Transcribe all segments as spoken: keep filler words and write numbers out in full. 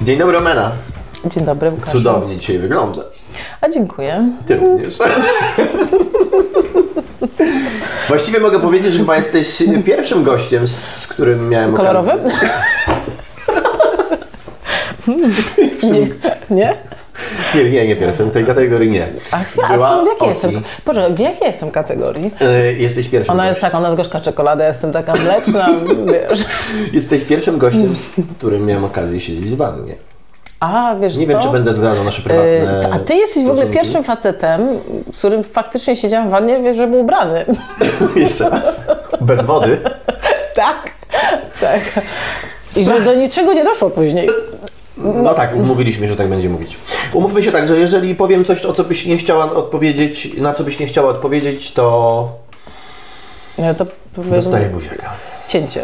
Dzień dobry, Omena. Dzień dobry, Łukaszu. Cudownie dzisiaj wyglądasz. A dziękuję. Ty również. Właściwie mogę powiedzieć, że chyba jesteś pierwszym gościem, z którym miałem Kolorowym? nie, nie? Nie, nie, nie pierwszym. Tej kategorii nie. Ach, a w jakiej jestem? Boże, w jakiej jestem kategorii? Yy, jesteś pierwszym Ona gościem. jest taka, ona jest gorzka czekolada, ja jestem taka mleczna, wiesz. Jesteś pierwszym gościem, z którym miałem okazję siedzieć w wannie. A, wiesz Nie co? wiem, czy będę zgadzał nasze prywatne Yy, a ty jesteś w ogóle stosunki. pierwszym facetem, z którym faktycznie siedziałam w wannie, wiesz, że był ubrany. Jeszcze raz. Bez wody. tak, tak. I że do niczego nie doszło później. No tak, umówiliśmy, że tak będzie mówić. Umówmy się tak, że jeżeli powiem coś, o co byś nie chciała odpowiedzieć, na co byś nie chciała odpowiedzieć, to Ja to powiem... dostaję buziaka. Cięcie.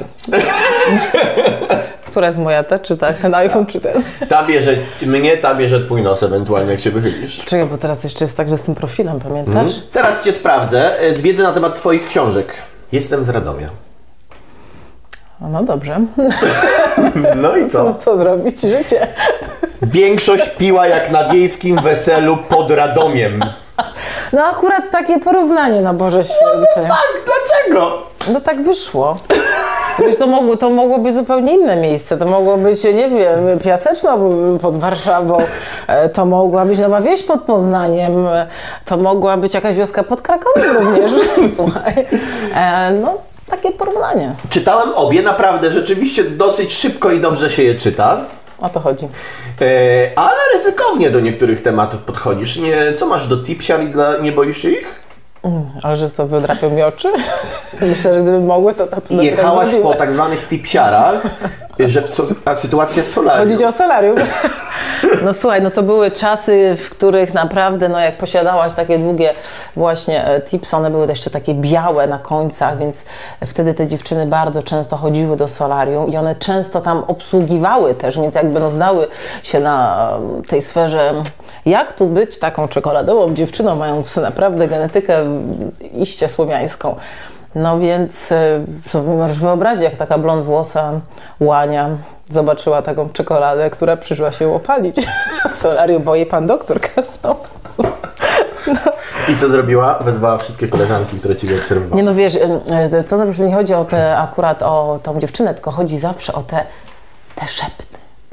Która jest moja, ta czy tak? Ten iPhone czy ten? Ta bierze mnie, ta bierze twój nos ewentualnie, jak się wychylisz. Czekaj, bo teraz jeszcze jest tak, że z tym profilem, pamiętasz? Mhm. Teraz cię sprawdzę z wiedzy na temat twoich książek. Jestem z Radomia. No dobrze. No i Co, co? co zrobić? Życie. Większość piła jak na wiejskim weselu pod Radomiem. No akurat takie porównanie na Boże Święty. Tak, dlaczego? No tak wyszło. Wiesz, to, mogło, to mogło być zupełnie inne miejsce. To mogło być, nie wiem, Piaseczno pod Warszawą. To mogła być Nowa Wieś pod Poznaniem. To mogła być jakaś wioska pod Krakowem również. Słuchaj. E, no, takie porównanie. Czytałem obie, naprawdę, rzeczywiście dosyć szybko i dobrze się je czyta. O to chodzi. E, ale ryzykownie do niektórych tematów podchodzisz. Nie, co masz do tipsiar i dla, nie boisz się ich? Mm, ale że to wydrapią mi oczy? Myślę, że gdyby mogły, to na pewno Jechałaś tak po tak zwanych tipsiarach, że w so, a sytuacja z solarium. Chodzi o solarium. No słuchaj, no to były czasy, w których naprawdę, no jak posiadałaś takie długie właśnie tipsy, one były jeszcze takie białe na końcach, więc wtedy te dziewczyny bardzo często chodziły do solarium i one często tam obsługiwały też, więc jakby no znały się na tej sferze, jak tu być taką czekoladową dziewczyną, mając naprawdę genetykę iście słowiańską. No więc sobie możesz wyobrazić, jak taka blond włosa łania zobaczyła taką czekoladę, która przyszła się opalić w solarium, bo jej pan doktor kazał. No. I co zrobiła? Wezwała wszystkie koleżanki, które cię obserwowały. Nie no wiesz, to na przykład nie chodzi o te akurat o tą dziewczynę, tylko chodzi zawsze o te, te szepty.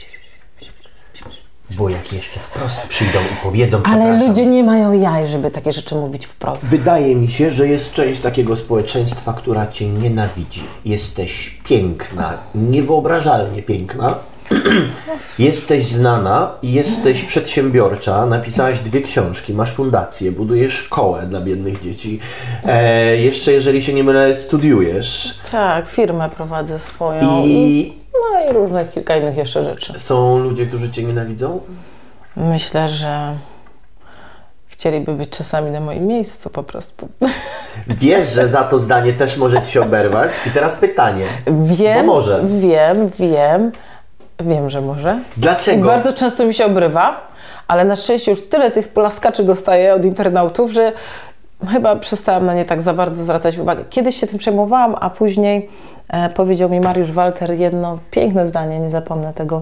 Bo jak jeszcze wprost przyjdą i powiedzą, Ale przepraszam. ludzie nie mają jaj, żeby takie rzeczy mówić wprost. Wydaje mi się, że jest część takiego społeczeństwa, która cię nienawidzi. Jesteś piękna, niewyobrażalnie piękna. Jesteś znana, jesteś przedsiębiorcza, napisałaś dwie książki, masz fundację, budujesz szkołę dla biednych dzieci. E, jeszcze, jeżeli się nie mylę, studiujesz. Tak, firmę prowadzę swoją. I No i różne kilka innych jeszcze rzeczy. są ludzie, którzy cię nienawidzą? Myślę, że chcieliby być czasami na moim miejscu po prostu. Wiesz, że za to zdanie też może ci się oberwać. I teraz pytanie. Wiem, Bo może. wiem, wiem, wiem, że może. Dlaczego? I bardzo często mi się obrywa, ale na szczęście już tyle tych plaskaczy dostaję od internautów, że chyba przestałam na nie tak za bardzo zwracać uwagę. Kiedyś się tym przejmowałam, a później e, powiedział mi Mariusz Walter jedno piękne zdanie, nie zapomnę tego.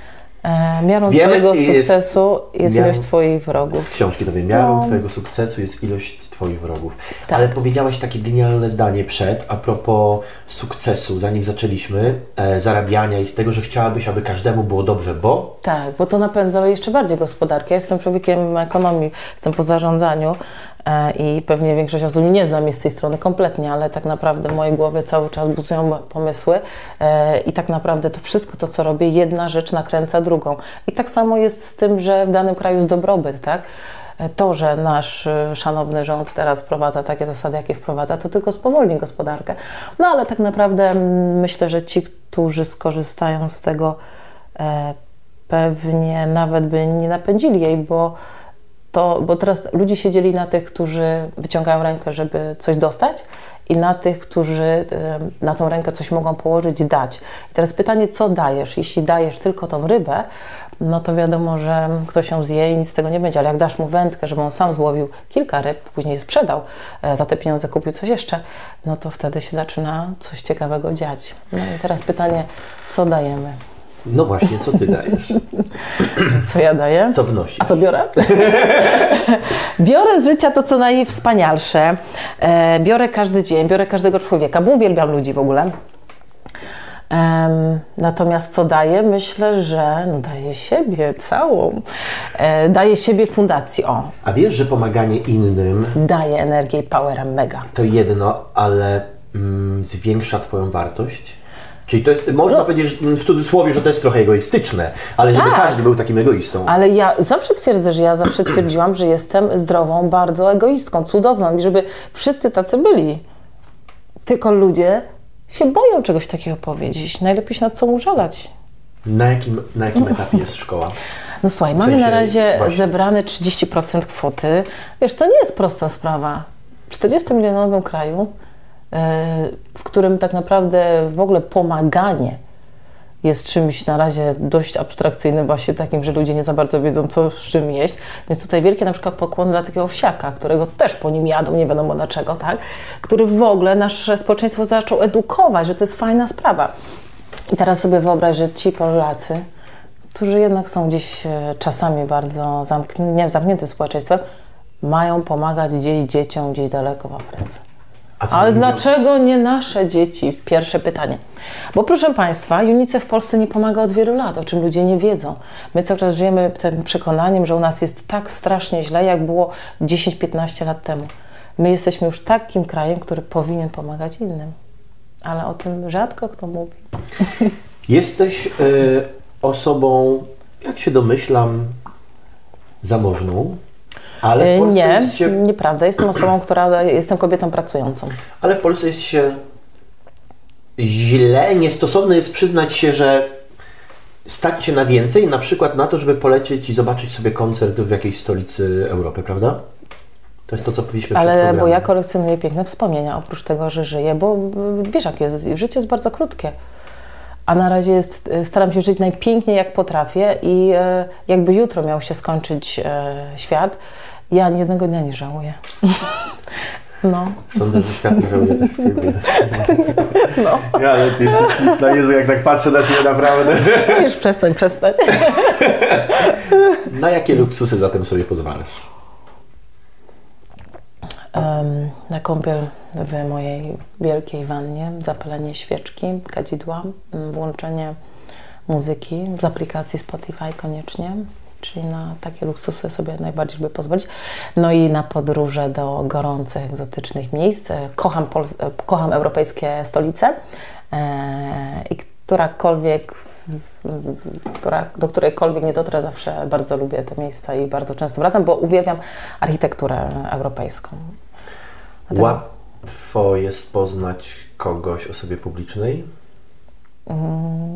E, miarą Wiemy, twojego jest- sukcesu jest miarą- ilość twoich wrogów. Z książki to wiem, miarą No. twojego sukcesu jest ilość twoich wrogów. Tak. Ale powiedziałaś takie genialne zdanie przed, a propos sukcesu, zanim zaczęliśmy, e, zarabiania i tego, że chciałabyś, aby każdemu było dobrze, bo... Tak, bo to napędza jeszcze bardziej gospodarkę. Ja jestem człowiekiem ekonomii, jestem po zarządzaniu e, i pewnie większość osób nie zna mnie z tej strony kompletnie, ale tak naprawdę w mojej głowie cały czas buzują pomysły e, i tak naprawdę to wszystko to, co robię, jedna rzecz nakręca drugą. I tak samo jest z tym, że w danym kraju jest dobrobyt, tak? To, że nasz y, szanowny rząd teraz wprowadza takie zasady, jakie wprowadza, to tylko spowolni gospodarkę. No ale tak naprawdę mm, myślę, że ci, którzy skorzystają z tego, e, pewnie nawet by nie napędzili jej, bo, to, bo teraz ludzie się dzieli na tych, którzy wyciągają rękę, żeby coś dostać i na tych, którzy e, na tą rękę coś mogą położyć, dać. I teraz pytanie, co dajesz? Jeśli dajesz tylko tą rybę, no to wiadomo, że ktoś ją zje i nic z tego nie będzie, ale jak dasz mu wędkę, żeby on sam złowił kilka ryb, później je sprzedał, e, za te pieniądze kupił coś jeszcze, no to wtedy się zaczyna coś ciekawego dziać. No i teraz pytanie, co dajemy? No właśnie, co ty dajesz? Co ja daję? Co wnosisz? A co biorę? Biorę z życia to, co najwspanialsze. E, biorę każdy dzień, biorę każdego człowieka, bo uwielbiam ludzi w ogóle. Um, natomiast co daję? Myślę, że no daję siebie całą. E, daję siebie fundacji. O. A wiesz, że pomaganie innym daje energię i powera mega. To jedno, ale mm, zwiększa twoją wartość? Czyli to jest, można no. powiedzieć w cudzysłowie, że to jest trochę egoistyczne, ale żeby tak. każdy był takim egoistą. Ale ja zawsze twierdzę, że ja zawsze twierdziłam, że jestem zdrową, bardzo egoistką, cudowną i żeby wszyscy tacy byli. Tylko ludzie się boją czegoś takiego powiedzieć. Najlepiej się nad sobą użalać. Na jakim, na jakim etapie jest szkoła? No słuchaj, mamy w sensie na razie właśnie zebrane trzydzieści procent kwoty. Wiesz, to nie jest prosta sprawa. W czterdziestomilionowym kraju, w którym tak naprawdę w ogóle pomaganie jest czymś na razie dość abstrakcyjnym, właśnie takim, że ludzie nie za bardzo wiedzą, co z czym jeść. Więc tutaj wielkie na przykład pokłon dla takiego wsiaka, którego też po nim jadą, nie wiadomo dlaczego, tak? Który w ogóle nasze społeczeństwo zaczął edukować, że to jest fajna sprawa. I teraz sobie wyobraź, że ci Polacy, którzy jednak są gdzieś czasami bardzo zamkn- nie, zamkniętym społeczeństwem, mają pomagać gdzieś dzieciom, gdzieś daleko w Afryce. Ale dlaczego nie nasze dzieci? Pierwsze pytanie. Bo proszę Państwa, UNICEF w Polsce nie pomaga od wielu lat, o czym ludzie nie wiedzą. My cały czas żyjemy tym przekonaniem, że u nas jest tak strasznie źle, jak było dziesięć piętnaście lat temu. My jesteśmy już takim krajem, który powinien pomagać innym. Ale o tym rzadko kto mówi. Jesteś y, osobą, jak się domyślam, zamożną. Ale w Polsce nie, jest się... nieprawda. Jestem osobą, która... Jestem kobietą pracującą. Ale w Polsce jest się źle, niestosowne jest przyznać się, że stać się na więcej, na przykład na to, żeby polecieć i zobaczyć sobie koncert w jakiejś stolicy Europy, prawda? To jest to, co powiedzieliśmy przed programem. Ale bo ja kolekcjonuję piękne wspomnienia, oprócz tego, że żyję, bo wiesz jak jest, życie jest bardzo krótkie. A na razie jest, staram się żyć najpiękniej jak potrafię i e, jakby jutro miał się skończyć e, świat, ja ani jednego dnia nie żałuję. No. Sądzę, że świat nie żałuje też Ciebie. No. Ja, ale Ty jesteś, no Jezu, jak tak patrzę na Ciebie naprawdę. No już przestań, przestań. Na jakie luksusy zatem sobie pozwalasz? Um, na kąpiel w mojej wielkiej wannie, zapalenie świeczki, kadzidła, włączenie muzyki z aplikacji Spotify koniecznie, czyli na takie luksusy sobie najbardziej by pozwolić. No i na podróże do gorących, egzotycznych miejsc. Kocham, Pols- kocham europejskie stolice e, i którakolwiek, która, do którejkolwiek nie dotrę, zawsze bardzo lubię te miejsca i bardzo często wracam, bo uwielbiam architekturę europejską. Dlatego... Łatwo jest poznać kogoś osobie publicznej? Mm.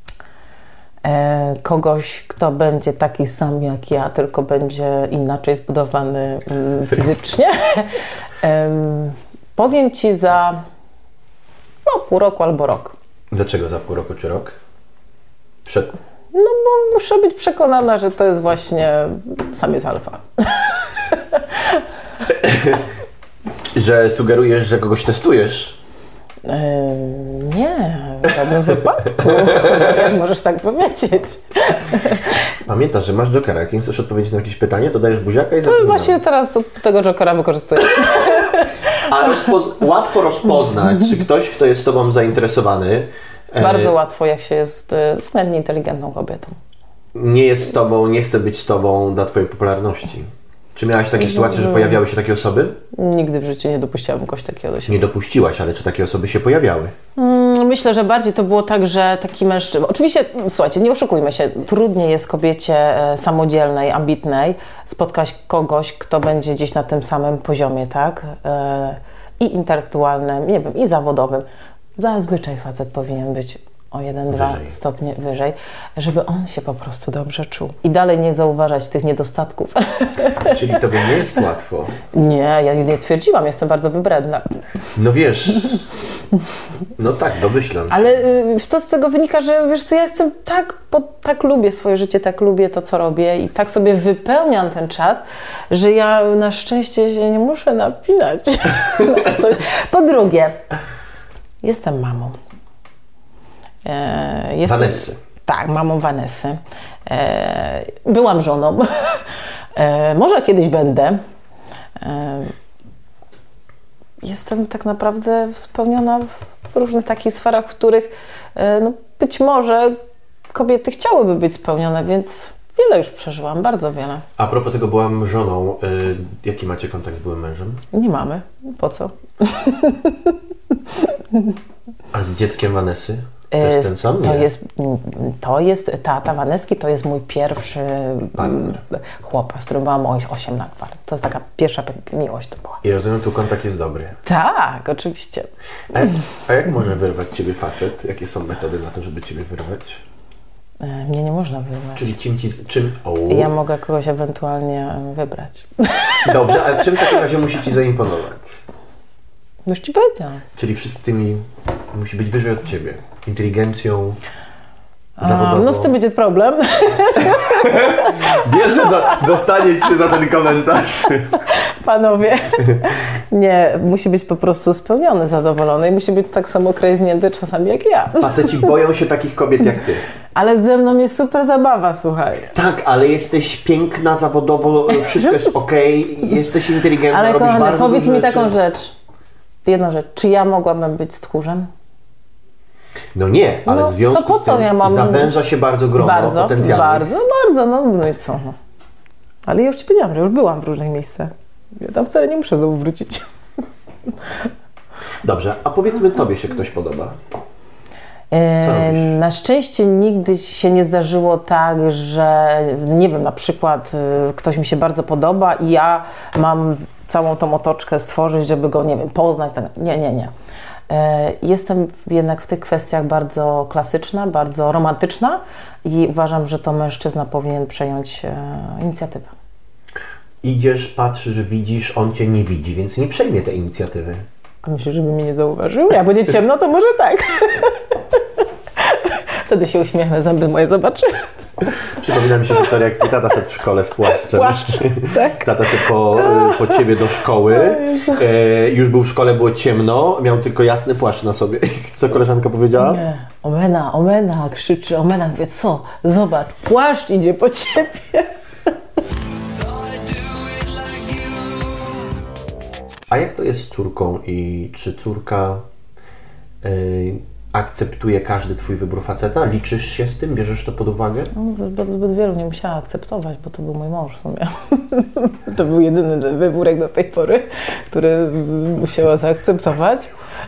E, kogoś, kto będzie taki sam jak ja, tylko będzie inaczej zbudowany mm, fizycznie. e, powiem Ci za no, pół roku albo rok. Dlaczego za pół roku czy rok? Przed... No bo muszę być przekonana, że to jest właśnie samiec alfa. Że sugerujesz, że kogoś testujesz? Yy, nie, w żadnym wypadku. Jak możesz tak powiedzieć? Pamiętasz, że masz jokera. Jak nie chcesz odpowiedzieć na jakieś pytanie, to dajesz buziaka i to właśnie teraz to, tego jokera wykorzystuję. A rozpoz- łatwo rozpoznać, czy ktoś, kto jest Tobą zainteresowany... Bardzo e... łatwo, jak się jest e, względnie inteligentną kobietą. Nie jest z Tobą, nie chce być z Tobą dla Twojej popularności. Czy miałaś takie sytuacje, że pojawiały się takie osoby? Nigdy w życiu nie dopuściłabym kogoś takiego do siebie. Nie dopuściłaś, ale czy takie osoby się pojawiały? Myślę, że bardziej to było tak, że taki mężczyzna... Oczywiście, słuchajcie, nie oszukujmy się, trudniej jest kobiecie samodzielnej, ambitnej spotkać kogoś, kto będzie gdzieś na tym samym poziomie, tak? I intelektualnym, nie wiem, i zawodowym. Zazwyczaj facet powinien być o jeden, dwa stopnie wyżej, żeby on się po prostu dobrze czuł. I dalej nie zauważać tych niedostatków. Czyli tobie nie jest łatwo. Nie, ja nie twierdziłam, jestem bardzo wybredna. No wiesz, no tak, domyślam się. Ale to z tego wynika, że wiesz co, ja jestem tak, bo tak lubię swoje życie, tak lubię to, co robię i tak sobie wypełniam ten czas, że ja na szczęście się nie muszę napinać. Po drugie, jestem mamą. Jestem, Vanessy. tak, mamą Vanessy. E, byłam żoną. e, może kiedyś będę. E, jestem tak naprawdę spełniona w różnych takich sferach, w których e, no, być może kobiety chciałyby być spełnione, więc wiele już przeżyłam, bardzo wiele. A propos tego, byłam żoną. Y, jaki macie kontakt z byłym mężem? Nie mamy. Po co? A z dzieckiem Vanessy? To jest ten sam? To Nie. jest, to jest, tata Vaneski to jest mój pierwszy Partner. chłopak, z którym byłam osiem lat. To jest taka pierwsza miłość to była. I rozumiem, tu kontakt jest dobry. Tak, oczywiście. A jak, a jak może wyrwać Ciebie facet? Jakie są metody na to, żeby Ciebie wyrwać? E, Mnie nie można wyrwać. Czyli czym Ci... Czym, o. Ja mogę kogoś ewentualnie wybrać. Dobrze, ale czym w takim razie musi Ci zaimponować? Już Ci powiedziałam. Czyli wszystkimi musi być wyżej od Ciebie. Inteligencją, A, zawodową. no z tym będzie problem. Wiesz, że do, dostanie Cię za ten komentarz. Panowie. Nie, musi być po prostu spełniony, zadowolony i musi być tak samo kręźnięty czasami jak ja. Faceci boją się takich kobiet jak Ty. Ale ze mną jest super zabawa, słuchaj. Tak, ale jesteś piękna zawodowo, wszystko jest okej, jesteś inteligentna, Ale robisz kochany, bardzo powiedz dużo mi rzeczy. taką rzecz. Jedną rzecz. Czy ja mogłabym być tchórzem? No nie, ale No, w związku to po z co tym ja mam- zawęża się bardzo grono Bardzo, potencjalnych. bardzo, bardzo. No, no i co? No. Ale ja już Ci powiedziałam, że już byłam w różnych miejscach. Ja tam wcale nie muszę znowu wrócić. Dobrze, a powiedzmy Tobie się ktoś podoba. E, Co robisz? Na szczęście nigdy się nie zdarzyło tak, że nie wiem, na przykład y, ktoś mi się bardzo podoba i ja mam całą tą otoczkę stworzyć, żeby go, nie wiem, poznać. Tak. Nie, nie, nie. E, Jestem jednak w tych kwestiach bardzo klasyczna, bardzo romantyczna i uważam, że to mężczyzna powinien przejąć e, inicjatywę. Idziesz, patrzysz, widzisz, on Cię nie widzi, więc nie przejmie tej inicjatywy. A myślisz, żeby mnie nie zauważył? Jak będzie ciemno, to może tak. Wtedy się uśmiechnę, zęby moje zobaczy. Przypomina mi się historia, jak Twój tata szedł w szkole z płaszczem. Płaszcz, tak. Tata szedł po, po Ciebie do szkoły. E, już był w szkole, było ciemno, miał tylko jasny płaszcz na sobie. Co koleżanka powiedziała? Nie. Omena, Omena, krzyczy Omena. Mówię, co? Zobacz, płaszcz idzie po ciebie. A jak to jest z córką i czy córka y, akceptuje każdy Twój wybór faceta? Liczysz się z tym? Bierzesz to pod uwagę? No, zbyt, zbyt wielu nie musiała akceptować, bo to był mój mąż w sumie. To był jedyny wyborek do tej pory, który musiała zaakceptować.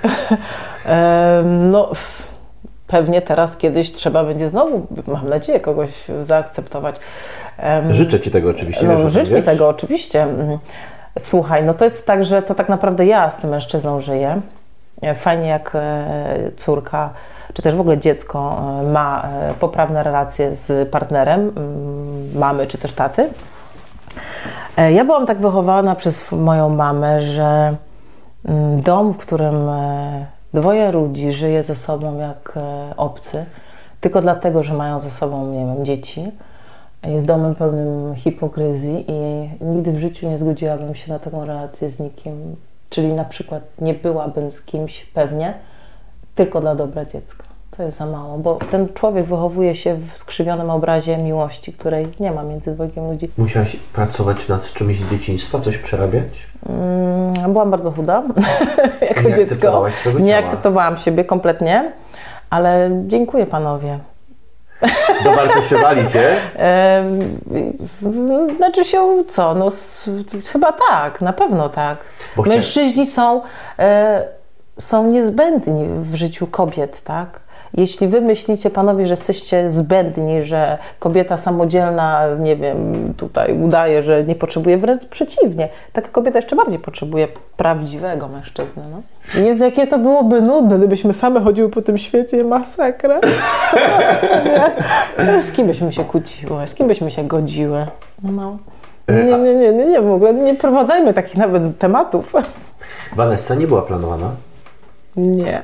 No, pewnie teraz kiedyś trzeba będzie znowu, mam nadzieję, kogoś zaakceptować. Życzę Ci tego oczywiście. No, wiesz, życz mi wiesz? tego oczywiście. Słuchaj, no to jest tak, że to tak naprawdę ja z tym mężczyzną żyję. Fajnie jak córka, czy też w ogóle dziecko ma poprawne relacje z partnerem mamy, czy też taty. Ja byłam tak wychowana przez moją mamę, że dom, w którym dwoje ludzi żyje ze sobą jak obcy, tylko dlatego, że mają ze sobą, nie wiem, dzieci, jest domem pełnym hipokryzji i nigdy w życiu nie zgodziłabym się na taką relację z nikim. Czyli na przykład nie byłabym z kimś pewnie tylko dla dobra dziecka. To jest za mało, bo ten człowiek wychowuje się w skrzywionym obrazie miłości, której nie ma między dwojgiem ludzi. Musiałaś pracować nad czymś z dzieciństwa, coś przerabiać? Mm, byłam bardzo chuda jako Nie dziecko. akceptowałaś swojego Nie ciała. akceptowałam siebie kompletnie, ale dziękuję panowie. Dowartościowali Cię? E, znaczy się co? No, s- chyba tak, na pewno tak. Bo chciałem- Mężczyźni są, e, są niezbędni w życiu kobiet, tak? Jeśli wy myślicie, panowie, że jesteście zbędni, że kobieta samodzielna, nie wiem, tutaj udaje, że nie potrzebuje, wręcz przeciwnie. Taka kobieta jeszcze bardziej potrzebuje prawdziwego mężczyzny. No. Jezu, jakie to byłoby nudne, gdybyśmy same chodziły po tym świecie, masakra. Nie. Z kim byśmy się kłóciły, z kim byśmy się godziły. No. Nie, nie, nie, nie, nie, w ogóle nie prowadzajmy takich nawet tematów. Vanessa nie była planowana? Nie.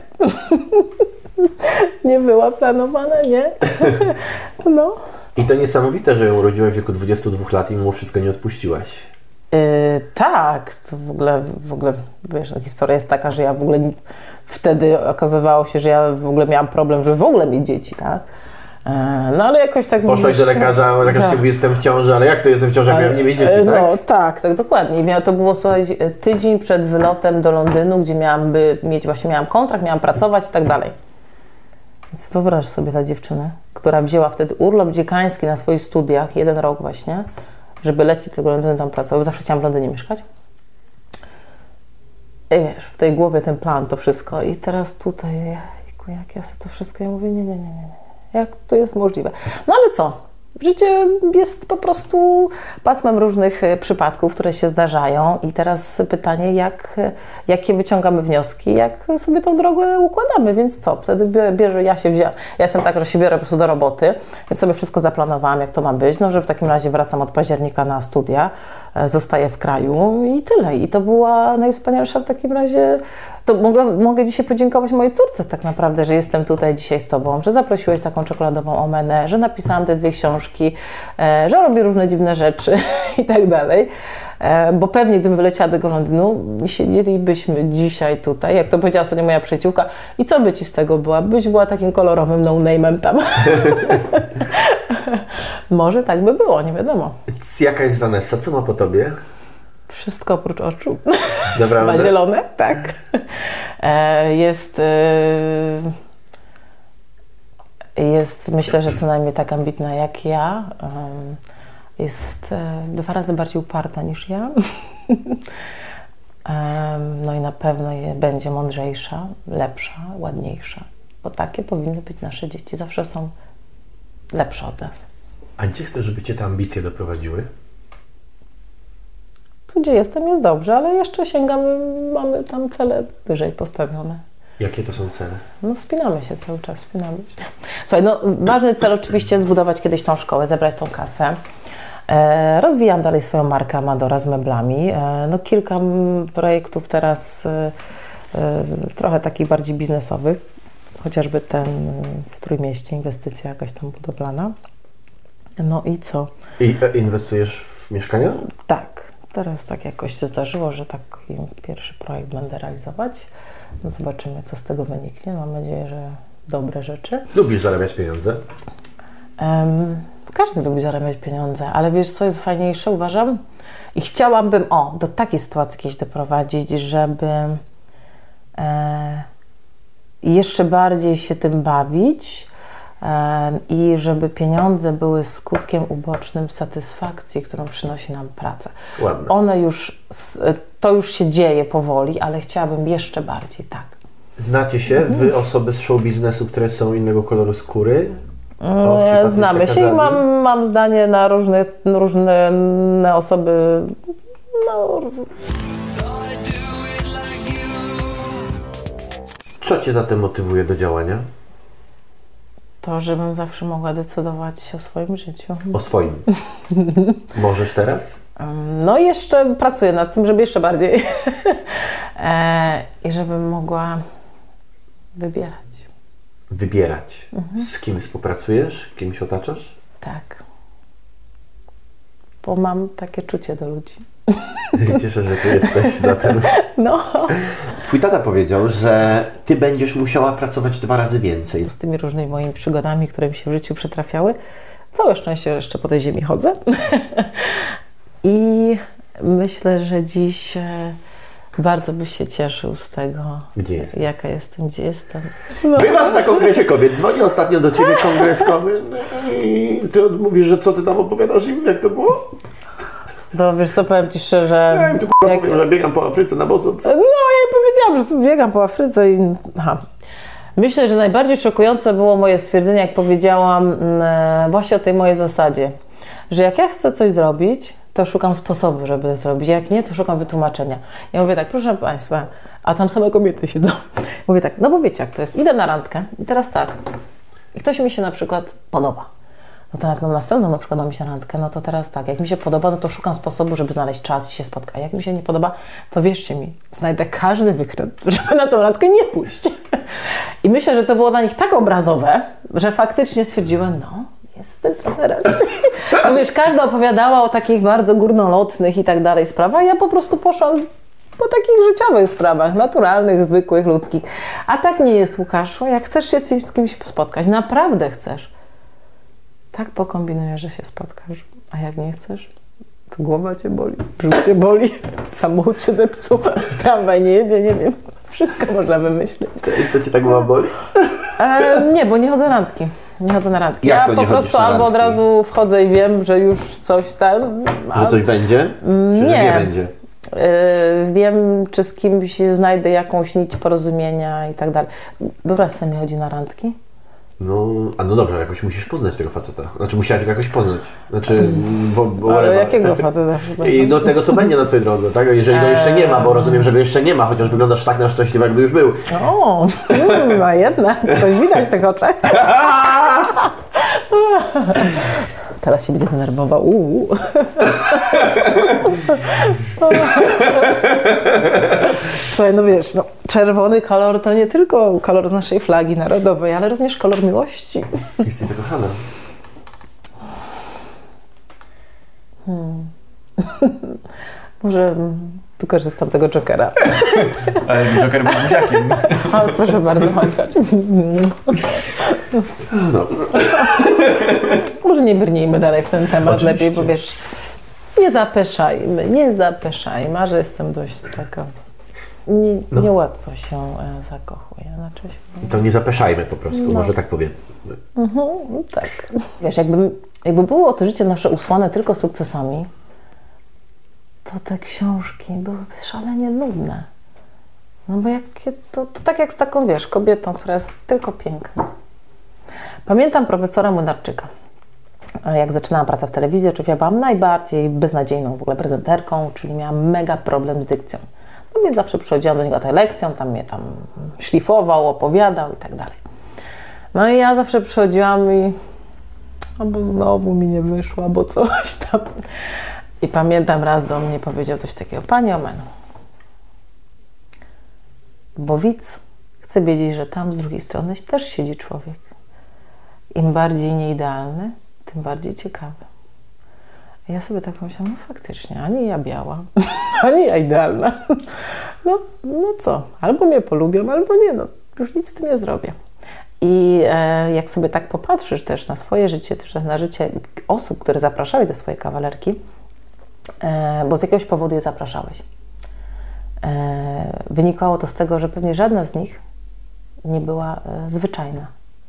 Nie była planowana, nie? No. I to niesamowite, że ją urodziłaś w wieku dwudziestu dwóch lat i mimo wszystko nie odpuściłaś. Yy, tak, to w ogóle, w ogóle, wiesz, historia jest taka, że ja w ogóle nie, wtedy okazywało się, że ja w ogóle miałam problem, żeby w ogóle mieć dzieci, tak? No ale jakoś tak... Poszłaś do lekarza, lekarz tak. Mówi, jestem w ciąży, ale jak to jestem w ciąży, jak miałem nie mieć dzieci, tak? No tak, tak, dokładnie. Miał, to było, słuchaj, tydzień przed wylotem do Londynu, gdzie miałam by mieć, właśnie miałam kontrakt, miałam pracować i tak dalej. Więc wyobraź sobie ta dziewczynę, która wzięła wtedy urlop dziekański na swoich studiach, jeden rok właśnie, żeby lecieć do tego Londynu tam pracować, bo zawsze chciałam w Londynie mieszkać. I wiesz, w tej głowie ten plan, to wszystko. I teraz tutaj, jejku, jak ja sobie to wszystko, ja mówię, nie, nie, nie, nie, nie. Jak to jest możliwe? No ale co? Życie jest po prostu pasmem różnych przypadków, które się zdarzają i teraz pytanie, jak, jakie wyciągamy wnioski, jak sobie tą drogę układamy, więc co? Wtedy bierze, ja się wziąłem, ja jestem taka, że się biorę po prostu do roboty, więc sobie wszystko zaplanowałam, jak to ma być, no że w takim razie wracam od października na studia, zostaję w kraju i tyle. I to była najwspanialsza w takim razie, to mogę, mogę dzisiaj podziękować mojej córce tak naprawdę, że jestem tutaj dzisiaj z Tobą, że zaprosiłeś taką czekoladową omenę, że napisałam te dwie książki, że robię różne dziwne rzeczy i tak dalej. Bo pewnie gdybym wyleciała do tego Londynu, siedzielibyśmy dzisiaj tutaj, jak to powiedziała ostatnio moja przyjaciółka, i co by Ci z tego była? Byś była takim kolorowym no-name'em tam. Może tak by było, nie wiadomo. Jaka jest Vanessa? Co ma po Tobie? Wszystko oprócz oczu. Dobra, ma zielone, tak. Jest, jest, myślę, że co najmniej tak ambitna jak ja. Jest dwa razy bardziej uparta niż ja. No i na pewno je, będzie mądrzejsza, lepsza, ładniejsza. Bo takie powinny być nasze dzieci. Zawsze są lepsze od nas. A gdzie chcesz, żeby Cię te ambicje doprowadziły? Tu, gdzie jestem, jest dobrze, ale jeszcze sięgamy, mamy tam cele wyżej postawione. Jakie to są cele? No wspinamy się cały czas, wspinamy się. Słuchaj, no ważny cel oczywiście zbudować kiedyś tą szkołę, zebrać tą kasę. E, rozwijam dalej swoją markę Amadora z meblami. E, no kilka m, projektów teraz e, e, trochę takich bardziej biznesowych. Chociażby ten w Trójmieście, inwestycja jakaś tam budowlana. No i co? I e, inwestujesz w mieszkania? Tak. Teraz tak jakoś się zdarzyło, że taki pierwszy projekt będę realizować. No zobaczymy, co z tego wyniknie. Mam nadzieję, że dobre rzeczy. Lubisz zarabiać pieniądze? Um, każdy lubi zarabiać pieniądze, ale wiesz, co jest fajniejsze, uważam? I chciałabym, o, do takiej sytuacji kiedyś doprowadzić, żeby e, jeszcze bardziej się tym bawić, i żeby pieniądze były skutkiem ubocznym satysfakcji, którą przynosi nam praca. Ładne. One już, to już się dzieje powoli, ale chciałabym jeszcze bardziej, tak. Znacie się, Wy osoby z show biznesu, które są innego koloru skóry? O, znamy się i mam, mam zdanie na różne, różne osoby. No. Co Cię zatem motywuje do działania? To, żebym zawsze mogła decydować o swoim życiu. O swoim. Możesz teraz? No i jeszcze pracuję nad tym, żeby jeszcze bardziej. e, I żebym mogła wybierać. Wybierać. Mhm. Z kim współpracujesz? Kim się otaczasz? Tak. Bo mam takie czucie do ludzi. Cieszę, że Ty jesteś za cenę. No. Twój tata powiedział, że Ty będziesz musiała pracować dwa razy więcej. Z tymi różnymi moimi przygodami, które mi się w życiu przytrafiały, całe szczęście jeszcze po tej ziemi chodzę. I myślę, że dziś bardzo byś się cieszył z tego, gdzie jestem. Jaka jestem, gdzie jestem. No. Bywasz na kongresie kobiet. Dzwoni ostatnio do Ciebie kongres kobiet i Ty mówisz, że co Ty tam opowiadasz im, jak to było? No wiesz co, powiem Ci szczerze... Ja im tu k***a jak... powiem, że biegam po Afryce na boso. No ja powiedziałam, że biegam po Afryce i... Aha. Myślę, że najbardziej szokujące było moje stwierdzenie, jak powiedziałam mm, właśnie o tej mojej zasadzie, że jak ja chcę coś zrobić, to szukam sposobu, żeby to zrobić. Jak nie, to szukam wytłumaczenia. Ja mówię tak, proszę Państwa, a tam same kobiety siedzą. Mówię tak, no bo wiecie jak to jest, idę na randkę i teraz tak, i ktoś mi się na przykład podoba. No to jak mam następną na przykład mam się na randkę, no to teraz tak, jak mi się podoba, no to szukam sposobu, żeby znaleźć czas i się spotkać. A jak mi się nie podoba, to wierzcie mi, znajdę każdy wykręt, żeby na tą randkę nie pójść. I myślę, że to było dla nich tak obrazowe, że faktycznie stwierdziłem, no, jest z tym trochę racji. No wiesz, każda opowiadała o takich bardzo górnolotnych i tak dalej sprawach, ja po prostu poszłam po takich życiowych sprawach, naturalnych, zwykłych, ludzkich. A tak nie jest, Łukaszu, jak chcesz się z kimś spotkać, naprawdę chcesz, tak pokombinujesz, że się spotkasz, a jak nie chcesz, to głowa cię boli, brzuch cię boli, samochód się zepsuł, tramwaj nie jedzie, nie wiem, wszystko można wymyślić. To cię tak głowa boli? E, nie, bo nie chodzę na randki. Nie chodzę na randki. Jak to Ja nie po prostu na albo od randki? razu wchodzę i wiem, że już coś tam... Że coś będzie? Czy nie. że nie będzie? Yy, wiem, czy z kimś znajdę jakąś nić porozumienia i tak dalej. Wyobraź sobie, mi chodzi na randki? No, a no dobra, jakoś musisz poznać tego faceta. Znaczy musiałaś go jakoś poznać. Znaczy, bo, bo Ale whatever. jakiego faceta? I do tego, co będzie na twojej drodze, tak? Jeżeli go jeszcze nie ma, bo rozumiem, że go jeszcze nie ma, chociaż wyglądasz tak na szczęśliwy, jakby już był. O, mm, a jednak, coś widać w tych oczach. Teraz się będzie denerwował. Uuu. Słuchaj, no wiesz, no, czerwony kolor to nie tylko kolor z naszej flagi narodowej, ale również kolor miłości. Jesteś zakochana. Hmm. Może wykorzystam tego jokera. Ale Joker był buziakiem. O, proszę bardzo, chodź, chodź. No. Może nie brnijmy dalej w ten temat, Oczywiście. lepiej, bo wiesz, nie zapeszajmy, nie zapeszajmy, a że jestem dość taka, nie, No. niełatwo się e, zakochuję, znaczy się, To nie zapeszajmy po prostu, No. może tak powiedzmy. mhm, tak. Wiesz, jakby, jakby było to życie nasze usłane tylko sukcesami, to te książki byłyby szalenie nudne. No bo jakie to, to tak jak z taką, wiesz, kobietą, która jest tylko piękna. Pamiętam profesora Młynarczyka. Jak zaczynałam pracę w telewizji, oczywiście ja byłam najbardziej beznadziejną w ogóle prezenterką, czyli miałam mega problem z dykcją. No więc zawsze przychodziłam do niego na tę lekcję, on tam mnie tam szlifował, opowiadał i tak dalej. No i ja zawsze przychodziłam i albo znowu mi nie wyszło, albo coś tam. I pamiętam, raz do mnie powiedział coś takiego: Pani Omenu, bo widz chce wiedzieć, że tam z drugiej strony też siedzi człowiek. Im bardziej nieidealny, tym bardziej ciekawy. I ja sobie tak myślałam, no faktycznie, ani ja biała, ani ja idealna. No, no co, albo mnie polubią, albo nie, no już nic z tym nie zrobię. I e, jak sobie tak popatrzysz też na swoje życie, też na życie osób, które zapraszały do swojej kawalerki, e, bo z jakiegoś powodu je zapraszałeś. E, wynikało to z tego, że pewnie żadna z nich nie była e, zwyczajna.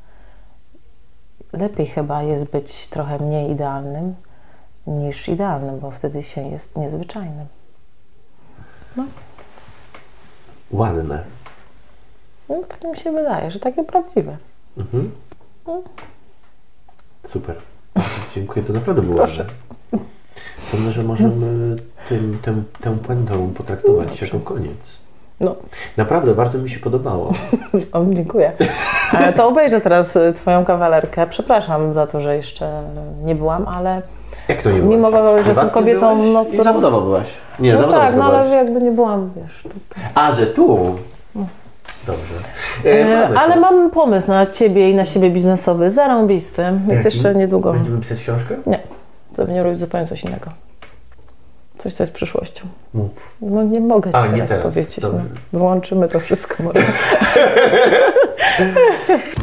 Lepiej chyba jest być trochę mniej idealnym niż idealnym, bo wtedy się jest niezwyczajnym. No. Ładne. No tak mi się wydaje, że takie prawdziwe. Mhm. No. Super. Bardzo dziękuję, to naprawdę było Proszę. ładne. Sądzę, że możemy tym, tym, tę puentą potraktować Dobrze. jako koniec. No. Naprawdę, bardzo mi się podobało. O, dziękuję. E, To obejrzę teraz e, Twoją kawalerkę. Przepraszam za to, że jeszcze nie byłam, ale Jak to nie mimo byłaś? tego, że jestem Prywatnie kobietą, byłaś no, I która... zawodowo byłaś. Nie, No zawodowo tak, tylko no ale byłaś. jakby nie byłam, wiesz... To... A, że tu? Dobrze. E, E, mamy ale to. mam pomysł na Ciebie i na siebie biznesowy, zarąbisty, więc Jaki? jeszcze niedługo... Będziemy pisać książkę? Nie, żeby nie robić zupełnie coś innego. Coś, co jest przyszłością. Mów. No nie mogę Ci A, nie teraz, teraz. powiedzieć. No. Dobrze. Wyłączymy to wszystko może.